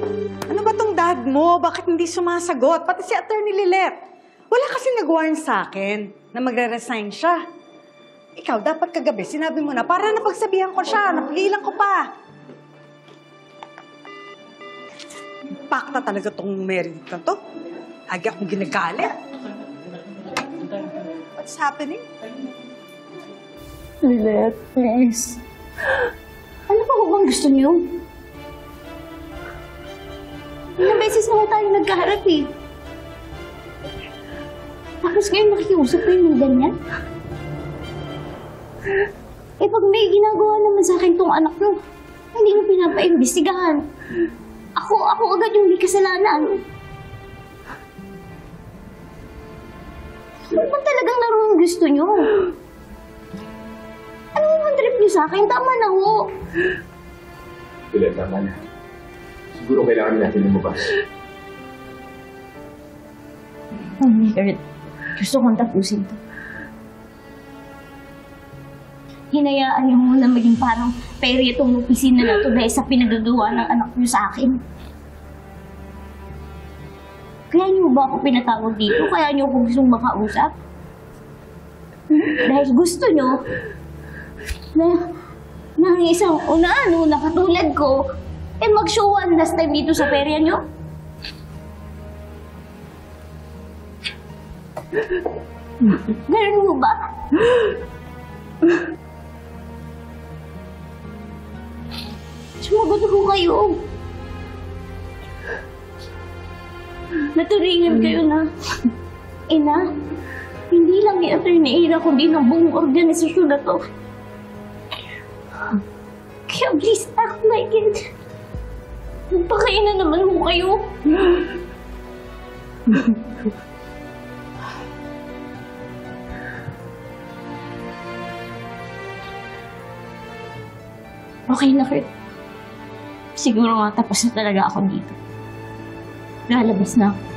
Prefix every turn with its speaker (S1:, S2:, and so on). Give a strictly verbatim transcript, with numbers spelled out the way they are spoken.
S1: Ano ba tong dad mo? Bakit hindi sumasagot? Pati si Attorney Lilet. Wala kasi nag-warn sa akin na magre-resign siya. Ikaw, dapat kagabi, sinabi mo na para napagsabihan ko siya, napigilan ko pa. Pakta talaga tong Meredith na to. Lagi akong ginagalit. What's happening?
S2: Lilet, please. Ano pa bang gusto niyo? Ilang beses na tayo nagkaharap eh. Tapos ngayon nakikiusap ko yung ganyan? Eh pag may ginagawa naman sa akin tong anak nyo, hindi mo pinapaimbestigahan. Ako, ako agad yung may kasalanan. Ano ba talagang laro ang gusto nyo? Ano yung trip nyo sa akin? Tama na ho.
S3: Lilet, tama na. Siguro kailangan natin lumabas.
S2: Oh, Meredith. Gusto kong tapusin to. Hinayaan niyo muna maging parang peri itong opisina na to dahil sa pinagagawa ng anak niyo sa akin. Kaya niyo ba ako pinatawag dito? Kaya niyo ako gustong makausap? Dahil gusto niyo na, na ang isang una-ano na katulad ko eh mag-show one last time dito sa perya niyo? Ganun mo ba? Sumagot ko kayo. Naturingan kayo na, ina, hindi lang ni Atty. Ira kundi ng buong organisasyon na to. Kaya please act like it. Magpakaina naman mo kayo. Okay na, Kurt. Siguro nga tapos na talaga ako dito. Lalabas na ako.